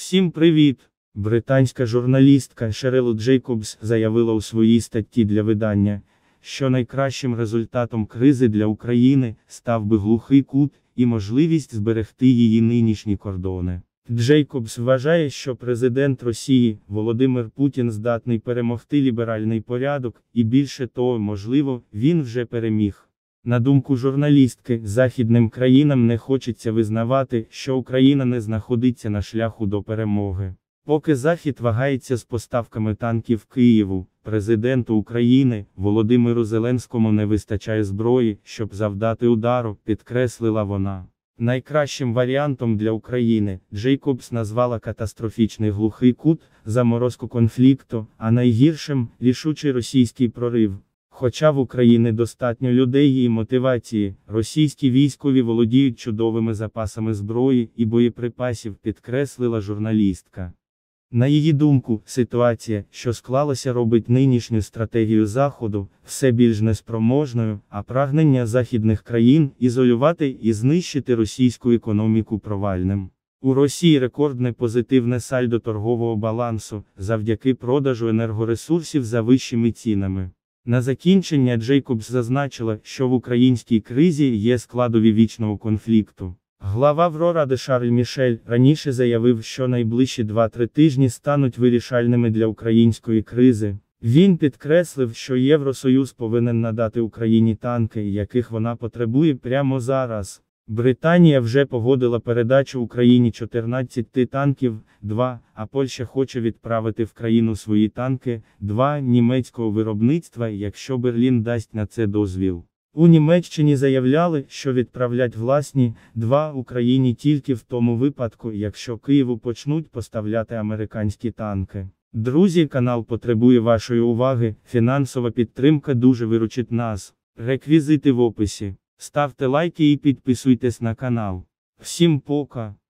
Всім привіт! Британська журналістка Шерел Джейкобс заявила у своїй статті для видання, що найкращим результатом кризи для України став би глухий кут і можливість зберегти її нинішні кордони. Джейкобс вважає, що президент Росії, Володимир Путін здатний перемогти ліберальний порядок, і більше того, можливо, він вже переміг. На думку журналістки, західним країнам не хочеться визнавати, що Україна не знаходиться на шляху до перемоги. Поки Захід вагається з поставками танків Києву, президенту України, Володимиру Зеленському не вистачає зброї, щоб завдати удару, підкреслила вона. Найкращим варіантом для України Джейкобс назвала катастрофічний глухий кут, заморозку конфлікту, а найгіршим – рішучий російський прорив. Хоча в Україні достатньо людей і мотивації, російські військові володіють чудовими запасами зброї і боєприпасів, підкреслила журналістка. На її думку, ситуація, що склалася, робить нинішню стратегію Заходу все більш неспроможною, а прагнення західних країн ізолювати і знищити російську економіку провальним. У Росії рекордне позитивне сальдо торгового балансу, завдяки продажу енергоресурсів за вищими цінами. На закінчення Джейкобс зазначила, що в українській кризі є складові вічного конфлікту. Глава ВРО Ради Шарль Мішель раніше заявив, що найближчі 2-3 тижні стануть вирішальними для української кризи. Він підкреслив, що Євросоюз повинен надати Україні танки, яких вона потребує прямо зараз. Британія вже погодила передачу Україні 14 танків, 2, а Польща хоче відправити в країну свої танки, 2, німецького виробництва, якщо Берлін дасть на це дозвіл. У Німеччині заявляли, що відправлять власні 2 Україні тільки в тому випадку, якщо Києву почнуть поставляти американські танки. Друзі, канал потребує вашої уваги, фінансова підтримка дуже виручить нас. Реквізити в описі. Ставте лайки і підписуйтесь на канал. Всім пока!